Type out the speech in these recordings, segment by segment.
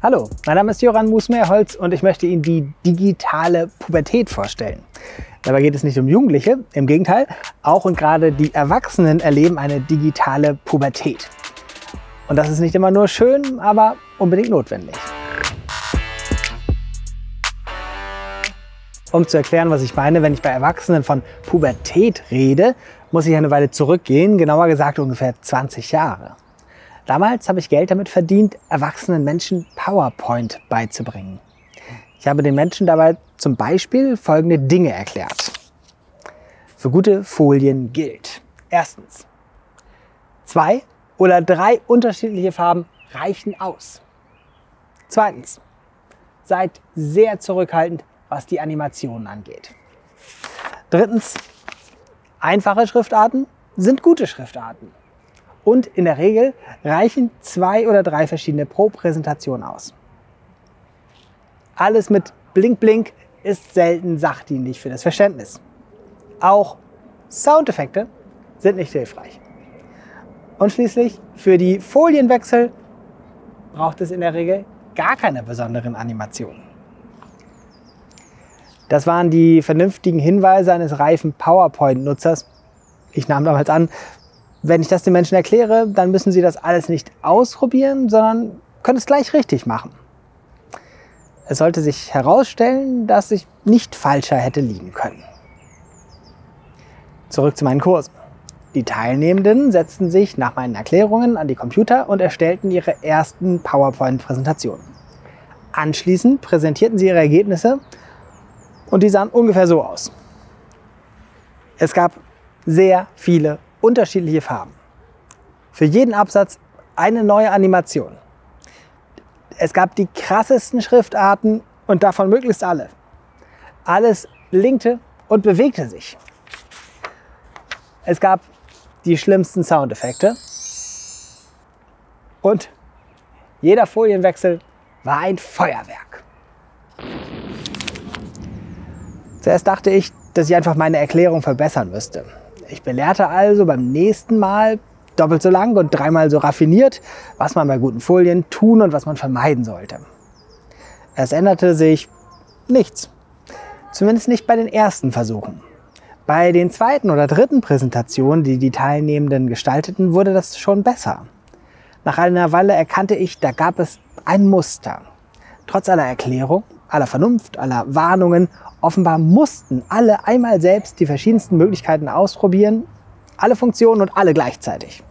Hallo, mein Name ist Jöran Musmeerholz und ich möchte Ihnen die digitale Pubertät vorstellen. Dabei geht es nicht um Jugendliche, im Gegenteil, auch und gerade die Erwachsenen erleben eine digitale Pubertät. Und das ist nicht immer nur schön, aber unbedingt notwendig. Um zu erklären, was ich meine, wenn ich bei Erwachsenen von Pubertät rede, muss ich eine Weile zurückgehen, genauer gesagt ungefähr 20 Jahre. Damals habe ich Geld damit verdient, erwachsenen Menschen PowerPoint beizubringen. Ich habe den Menschen dabei zum Beispiel folgende Dinge erklärt. Für gute Folien gilt: Erstens, 2 oder 3 unterschiedliche Farben reichen aus. Zweitens, seid sehr zurückhaltend, was die Animationen angeht. Drittens, einfache Schriftarten sind gute Schriftarten. Und in der Regel reichen 2 oder 3 verschiedene pro Präsentation aus. Alles mit Blink Blink ist selten sachdienlich für das Verständnis. Auch Soundeffekte sind nicht hilfreich. Und schließlich für die Folienwechsel braucht es in der Regel gar keine besonderen Animationen. Das waren die vernünftigen Hinweise eines reifen PowerPoint-Nutzers. Ich nahm damals an, wenn ich das den Menschen erkläre, dann müssen sie das alles nicht ausprobieren, sondern können es gleich richtig machen. Es sollte sich herausstellen, dass ich nicht falscher hätte liegen können. Zurück zu meinen Kursen. Die Teilnehmenden setzten sich nach meinen Erklärungen an die Computer und erstellten ihre ersten PowerPoint-Präsentationen. Anschließend präsentierten sie ihre Ergebnisse und die sahen ungefähr so aus. Es gab sehr viele unterschiedliche Farben. Für jeden Absatz eine neue Animation. Es gab die krassesten Schriftarten und davon möglichst alle. Alles blinkte und bewegte sich. Es gab die schlimmsten Soundeffekte und jeder Folienwechsel war ein Feuerwerk. Zuerst dachte ich, dass ich einfach meine Erklärung verbessern müsste. Ich belehrte also beim nächsten Mal doppelt so lang und 3-mal so raffiniert, was man bei guten Folien tun und was man vermeiden sollte. Es änderte sich nichts. Zumindest nicht bei den ersten Versuchen. Bei den zweiten oder dritten Präsentationen, die die Teilnehmenden gestalteten, wurde das schon besser. Nach einer Weile erkannte ich, da gab es ein Muster. Trotz aller Erklärung, aller Vernunft, aller Warnungen, offenbar mussten alle einmal selbst die verschiedensten Möglichkeiten ausprobieren, alle Funktionen und alle gleichzeitig.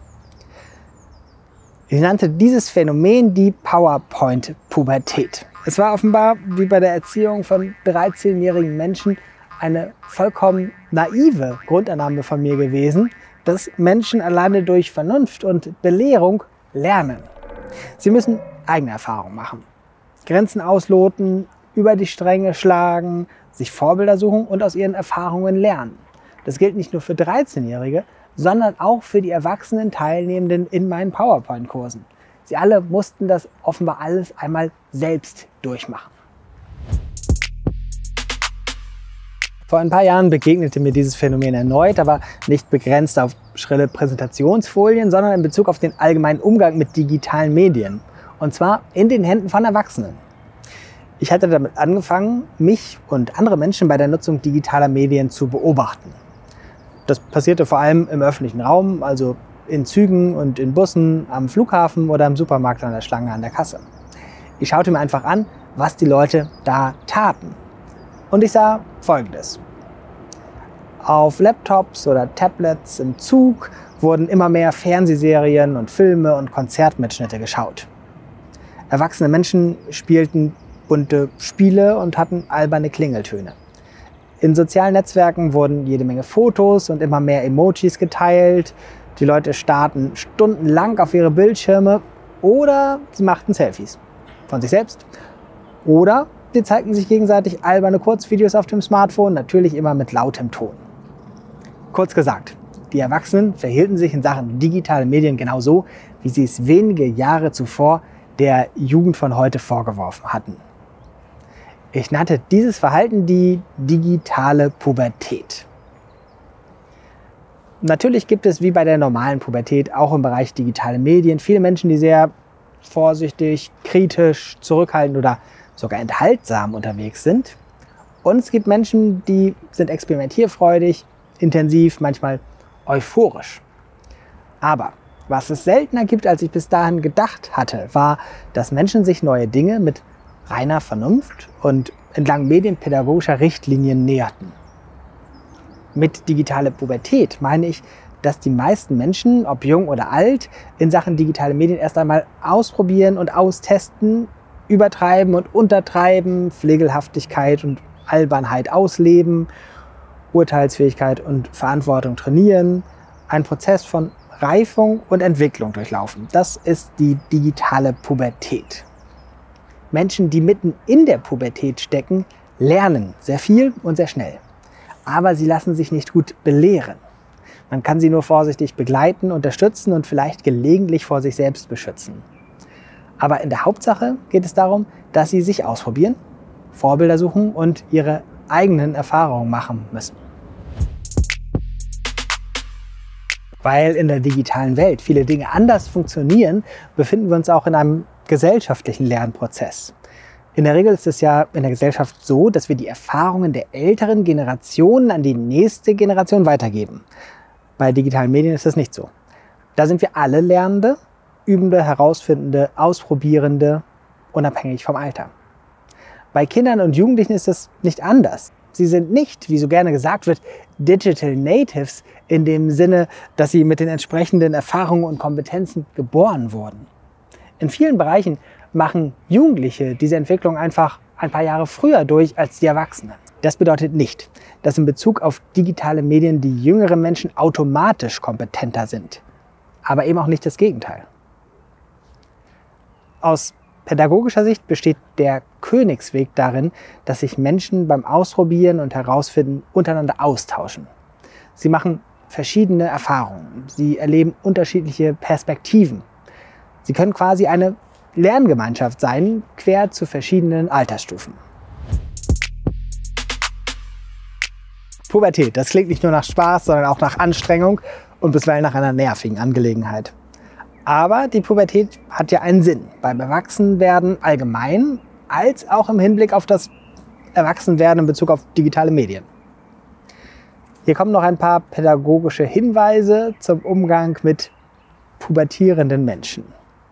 Ich nannte dieses Phänomen die PowerPoint-Pubertät. Es war offenbar, wie bei der Erziehung von 13-jährigen Menschen, eine vollkommen naive Grundannahme von mir gewesen, dass Menschen alleine durch Vernunft und Belehrung lernen. Sie müssen eigene Erfahrungen machen, Grenzen ausloten, über die Stränge schlagen, sich Vorbilder suchen und aus ihren Erfahrungen lernen. Das gilt nicht nur für 13-Jährige, sondern auch für die erwachsenen Teilnehmenden in meinen PowerPoint-Kursen. Sie alle mussten das offenbar alles einmal selbst durchmachen. Vor ein paar Jahren begegnete mir dieses Phänomen erneut, aber nicht begrenzt auf schrille Präsentationsfolien, sondern in Bezug auf den allgemeinen Umgang mit digitalen Medien. Und zwar in den Händen von Erwachsenen. Ich hatte damit angefangen, mich und andere Menschen bei der Nutzung digitaler Medien zu beobachten. Das passierte vor allem im öffentlichen Raum, also in Zügen und in Bussen, am Flughafen oder im Supermarkt an der Schlange an der Kasse. Ich schaute mir einfach an, was die Leute da taten. Und ich sah Folgendes. Auf Laptops oder Tablets im Zug wurden immer mehr Fernsehserien und Filme und Konzertmitschnitte geschaut. Erwachsene Menschen spielten bunte Spiele und hatten alberne Klingeltöne. In sozialen Netzwerken wurden jede Menge Fotos und immer mehr Emojis geteilt. Die Leute starrten stundenlang auf ihre Bildschirme oder sie machten Selfies von sich selbst. Oder sie zeigten sich gegenseitig alberne Kurzvideos auf dem Smartphone, natürlich immer mit lautem Ton. Kurz gesagt, die Erwachsenen verhielten sich in Sachen digitale Medien genauso, wie sie es wenige Jahre zuvor der Jugend von heute vorgeworfen hatten. Ich nannte dieses Verhalten die digitale Pubertät. Natürlich gibt es wie bei der normalen Pubertät auch im Bereich digitale Medien viele Menschen, die sehr vorsichtig, kritisch, zurückhaltend oder sogar enthaltsam unterwegs sind. Und es gibt Menschen, die sind experimentierfreudig, intensiv, manchmal euphorisch. Aber was es seltener gibt, als ich bis dahin gedacht hatte, war, dass Menschen sich neue Dinge mit reiner Vernunft und entlang medienpädagogischer Richtlinien näherten. Mit digitaler Pubertät meine ich, dass die meisten Menschen, ob jung oder alt, in Sachen digitale Medien erst einmal ausprobieren und austesten, übertreiben und untertreiben, Pflegelhaftigkeit und Albernheit ausleben, Urteilsfähigkeit und Verantwortung trainieren, einen Prozess von Reifung und Entwicklung durchlaufen. Das ist die digitale Pubertät. Menschen, die mitten in der Pubertät stecken, lernen sehr viel und sehr schnell. Aber sie lassen sich nicht gut belehren. Man kann sie nur vorsichtig begleiten, unterstützen und vielleicht gelegentlich vor sich selbst beschützen. Aber in der Hauptsache geht es darum, dass sie sich ausprobieren, Vorbilder suchen und ihre eigenen Erfahrungen machen müssen. Weil in der digitalen Welt viele Dinge anders funktionieren, befinden wir uns auch in einem gesellschaftlichen Lernprozess. In der Regel ist es ja in der Gesellschaft so, dass wir die Erfahrungen der älteren Generationen an die nächste Generation weitergeben. Bei digitalen Medien ist das nicht so. Da sind wir alle Lernende, Übende, Herausfindende, Ausprobierende, unabhängig vom Alter. Bei Kindern und Jugendlichen ist es nicht anders. Sie sind nicht, wie so gerne gesagt wird, Digital Natives in dem Sinne, dass sie mit den entsprechenden Erfahrungen und Kompetenzen geboren wurden. In vielen Bereichen machen Jugendliche diese Entwicklung einfach ein paar Jahre früher durch als die Erwachsenen. Das bedeutet nicht, dass in Bezug auf digitale Medien die jüngeren Menschen automatisch kompetenter sind. Aber eben auch nicht das Gegenteil. Aus pädagogischer Sicht besteht der Königsweg darin, dass sich Menschen beim Ausprobieren und Herausfinden untereinander austauschen. Sie machen verschiedene Erfahrungen. Sie erleben unterschiedliche Perspektiven. Sie können quasi eine Lerngemeinschaft sein, quer zu verschiedenen Altersstufen. Pubertät, das klingt nicht nur nach Spaß, sondern auch nach Anstrengung und bisweilen nach einer nervigen Angelegenheit. Aber die Pubertät hat ja einen Sinn, beim Erwachsenwerden allgemein, als auch im Hinblick auf das Erwachsenwerden in Bezug auf digitale Medien. Hier kommen noch ein paar pädagogische Hinweise zum Umgang mit pubertierenden Menschen.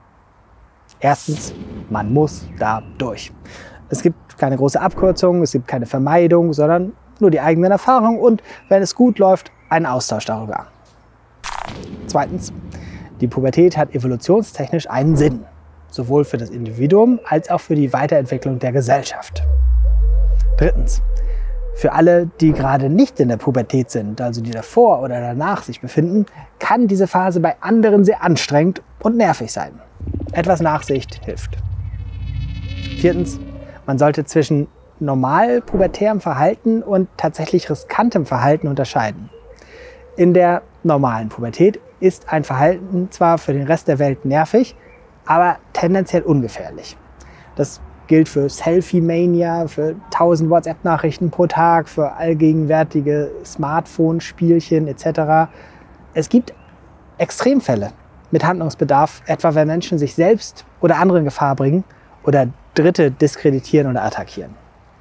Erstens, man muss da durch. Es gibt keine große Abkürzung, es gibt keine Vermeidung, sondern nur die eigenen Erfahrungen und, wenn es gut läuft, einen Austausch darüber. Zweitens, die Pubertät hat evolutionstechnisch einen Sinn, sowohl für das Individuum als auch für die Weiterentwicklung der Gesellschaft. Drittens, für alle, die gerade nicht in der Pubertät sind, also die davor oder danach sich befinden, kann diese Phase bei anderen sehr anstrengend und nervig sein. Etwas Nachsicht hilft. Viertens, man sollte zwischen normal pubertärem Verhalten und tatsächlich riskantem Verhalten unterscheiden. In der normalen Pubertät ist ein Verhalten zwar für den Rest der Welt nervig, aber tendenziell ungefährlich. Das gilt für Selfie-Mania, für 1000 WhatsApp-Nachrichten pro Tag, für allgegenwärtige Smartphone-Spielchen etc. Es gibt Extremfälle mit Handlungsbedarf, etwa wenn Menschen sich selbst oder andere in Gefahr bringen oder Dritte diskreditieren oder attackieren.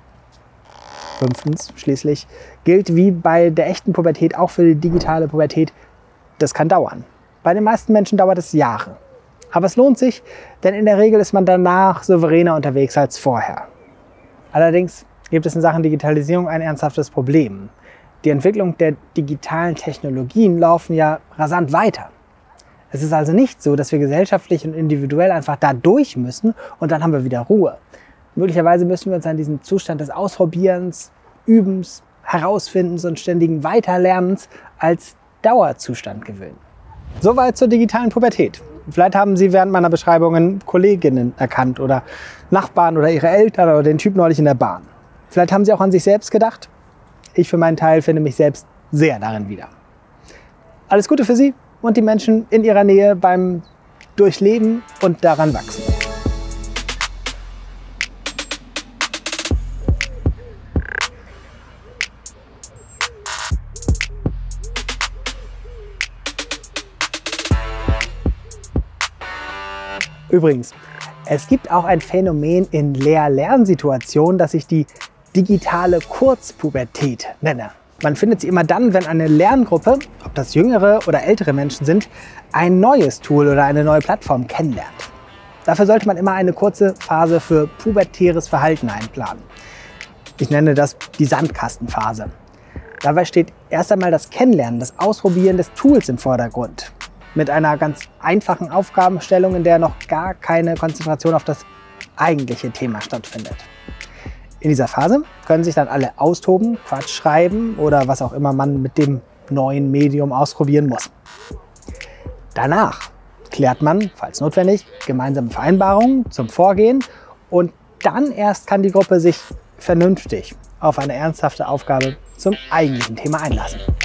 Fünftens, schließlich, gilt wie bei der echten Pubertät auch für die digitale Pubertät, das kann dauern. Bei den meisten Menschen dauert es Jahre. Aber es lohnt sich, denn in der Regel ist man danach souveräner unterwegs als vorher. Allerdings gibt es in Sachen Digitalisierung ein ernsthaftes Problem. Die Entwicklung der digitalen Technologien laufen ja rasant weiter. Es ist also nicht so, dass wir gesellschaftlich und individuell einfach da durch müssen und dann haben wir wieder Ruhe. Möglicherweise müssen wir uns an diesen Zustand des Ausprobierens, Übens, Herausfindens und ständigen Weiterlernens als Dauerzustand gewöhnen. Soweit zur digitalen Pubertät. Vielleicht haben Sie während meiner Beschreibungen Kolleginnen erkannt oder Nachbarn oder Ihre Eltern oder den Typ neulich in der Bahn. Vielleicht haben Sie auch an sich selbst gedacht. Ich für meinen Teil finde mich selbst sehr darin wieder. Alles Gute für Sie und die Menschen in Ihrer Nähe beim Durchleben und daran wachsen. Übrigens, es gibt auch ein Phänomen in Lehr-Lernsituationen, das ich die digitale Kurzpubertät nenne. Man findet sie immer dann, wenn eine Lerngruppe, ob das jüngere oder ältere Menschen sind, ein neues Tool oder eine neue Plattform kennenlernt. Dafür sollte man immer eine kurze Phase für pubertäres Verhalten einplanen. Ich nenne das die Sandkastenphase. Dabei steht erst einmal das Kennenlernen, das Ausprobieren des Tools im Vordergrund. Mit einer ganz einfachen Aufgabenstellung, in der noch gar keine Konzentration auf das eigentliche Thema stattfindet. In dieser Phase können sich dann alle austoben, Quatsch schreiben oder was auch immer man mit dem neuen Medium ausprobieren muss. Danach klärt man, falls notwendig, gemeinsame Vereinbarungen zum Vorgehen und dann erst kann die Gruppe sich vernünftig auf eine ernsthafte Aufgabe zum eigentlichen Thema einlassen.